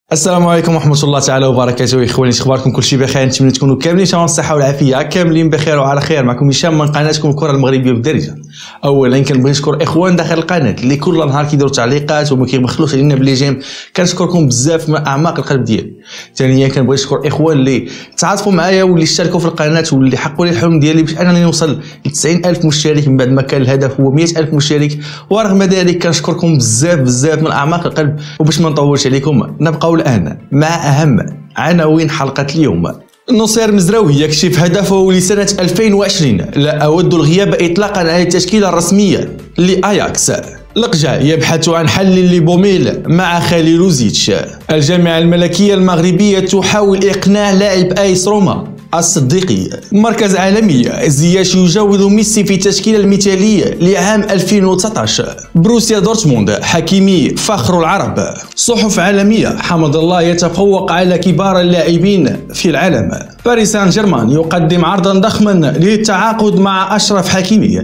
السلام عليكم ورحمة الله تعالى وبركاته. اخواني اخباركم؟ كلشي بخير؟ نتمنى تكونوا كاملين تمام الصحة والعافية، كاملين بخير وعلى خير. معكم هشام من قناتكم الكرة المغربية بالدارجة. اولا كنبغي نشكر اخوان داخل القناة اللي كل نهار كيديروا تعليقات وما كيبخلوش علينا بلي جيم، كنشكركم بزاف من اعماق القلب ديالي. ثانيا كنبغي نشكر اخوان اللي تعاطفوا معايا واللي اشتركوا في القناة واللي حقوا لي الحلم ديالي باش انني نوصل ل 90,000 مشترك من بعد ما كان الهدف هو 100,000 مشترك. ورغم ذلك كنشكركم بزاف من اعماق القلب. وباش ما نطولش عليكم نبقاو الان مع أهم عناوين حلقة اليوم. نصير مزراوي يكشف هدفه لسنة 2020. لا أود الغياب إطلاقا عن التشكيلة الرسمية لأياكس. لقجع يبحث عن حل لبوميل مع خليلوزيتش. الجامعة الملكية المغربية تحاول إقناع لاعب آيس روما الصديقي. مركز عالمي زياش يجاوز ميسي في التشكيلة المثالية لعام 2019. بروسيا دورتموند حكيمي فخر العرب. صحف عالمية حمد الله يتفوق على كبار اللاعبين في العالم. باريس سان جيرمان يقدم عرضا ضخما للتعاقد مع أشرف حكيمي.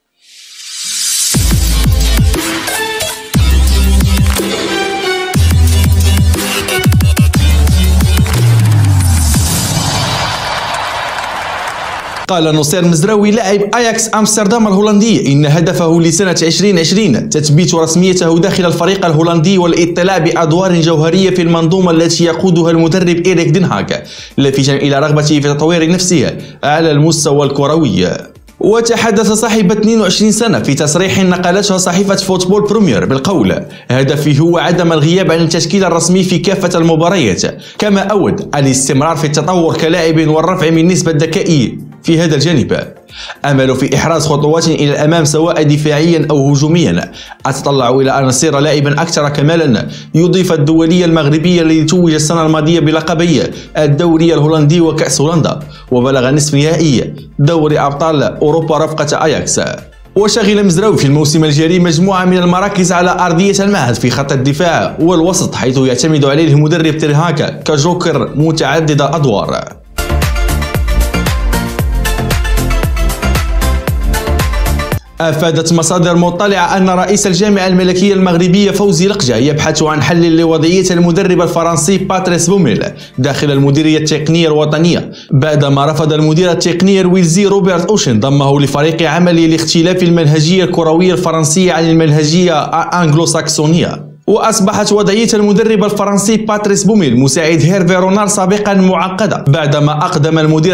قال نصير مزراوي لاعب اياكس امستردام الهولندي ان هدفه لسنة 2020 تثبيت رسميته داخل الفريق الهولندي والاطلاع بادوار جوهرية في المنظومة التي يقودها المدرب إيريك دين هاغ، لافتا الى رغبته في تطوير نفسه على المستوى الكروي. وتحدث صاحب 22 سنة في تصريح نقلته صحيفة فوتبول برومير بالقول: هدفي هو عدم الغياب عن التشكيل الرسمي في كافة المباريات، كما أود الاستمرار في التطور كلاعب والرفع من نسبة ذكائي في هذا الجانب. أمل في إحراز خطوات إلى الأمام سواء دفاعيا أو هجوميا. أتطلع إلى أن أصير لاعبا أكثر كمالا يضيف الدولية المغربية التي توج السنة الماضية بلقبي الدوري الهولندي وكأس هولندا، وبلغ نصف نهائي دوري أبطال أوروبا رفقة أياكس. وشغل مزراوي في الموسم الجاري مجموعة من المراكز على أرضية المعهد في خط الدفاع والوسط، حيث يعتمد عليه المدرب تيرهاكا كجوكر متعدد الأدوار. أفادت مصادر مطلعة أن رئيس الجامعة الملكية المغربية فوزي لقجع يبحث عن حل لوضعية المدرب الفرنسي باتريس بوميل داخل المديرية التقنية الوطنية، بعدما رفض المدير التقني الويلزي روبرت أوشن ضمه لفريق عمله لاختلاف المنهجية الكروية الفرنسية عن المنهجية الأنجلو ساكسونية. وأصبحت وضعية المدرب الفرنسي باتريس بوميل مساعد هيرفي رونار سابقا معقدة بعدما أقدم المدير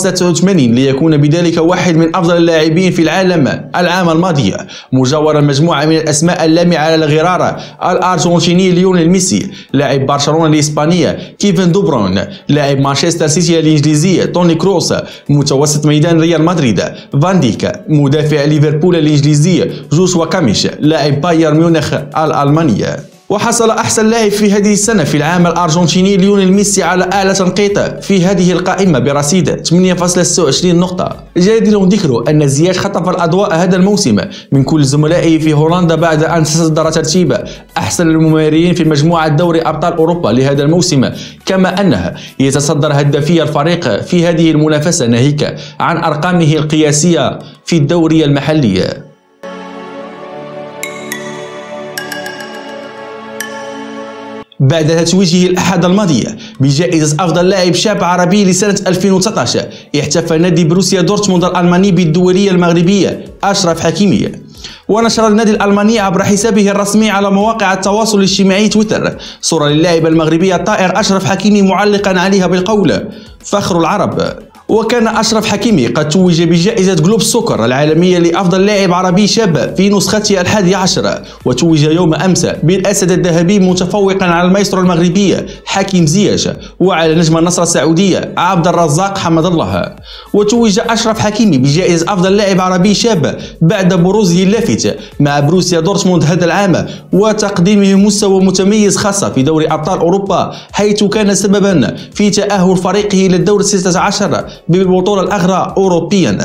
89 ليكون بذلك واحد من أفضل اللاعبين في العالم العام الماضي، مجاورا مجموعة من الأسماء اللامعة على الغرار: الأرجنتيني ليونيل ميسي، لاعب برشلونة الإسبانية كيفن دو بروين، لاعب مانشستر سيتي الإنجليزي توني كروس، متوسط ميدان ريال مدريد فان ديك، مدافع ليفربول الإنجليزي جوشوا كاميش، لاعب بايرن ميونخ الألمانية. وحصل أحسن لاعب في هذه السنة في العام الأرجنتيني ليونيل ميسي على أعلى تنقيط في هذه القائمة برصيد 8.26 نقطة. جدير ذكر أن زياش خطف الأضواء هذا الموسم من كل زملائه في هولندا بعد أن تصدر ترتيب أحسن الممررين في مجموعة دوري أبطال أوروبا لهذا الموسم، كما أنه يتصدر هدافي الفريق في هذه المنافسة ناهيك عن أرقامه القياسية في الدوري المحلي. بعد تتويجه الأحد الماضي بجائزة أفضل لاعب شاب عربي لسنة 2019، احتفل نادي بروسيا دورتموند الألماني بالدولية المغربية أشرف حكيمي. ونشر النادي الألماني عبر حسابه الرسمي على مواقع التواصل الاجتماعي تويتر صورة للاعب المغربي الطائر أشرف حكيمي معلقا عليها بالقول: فخر العرب. وكان أشرف حكيمي قد توج بجائزة جلوب سوكر العالمية لأفضل لاعب عربي شاب في نسختها 11، وتوج يوم أمس بالأسد الذهبي متفوقا على المايسترو المغربي حكيم زياش وعلى نجم النصر السعودية عبد الرزاق حمد الله. وتوج أشرف حكيمي بجائزة أفضل لاعب عربي شاب بعد بروزه اللافت مع بروسيا دورتموند هذا العام وتقديمه مستوى متميز خاصة في دوري أبطال أوروبا، حيث كان سببا في تأهل فريقه إلى الدور 16 بالبطولة الأخرى أوروبيا.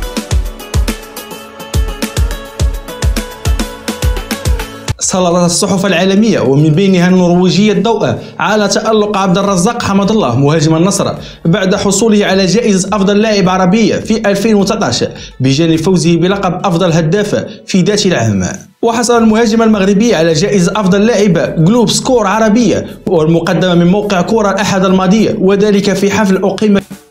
سلطت الصحف العالمية ومن بينها النرويجية الضوء على تألق عبد الرزاق حمد الله مهاجم النصر بعد حصوله على جائزة أفضل لاعب عربي في 2019 بجانب فوزه بلقب أفضل هداف في ذات العام. وحصل المهاجم المغربي على جائزة أفضل لاعب جلوب سكور عربية والمقدمة من موقع كورة الأحد الماضي، وذلك في حفل أقيم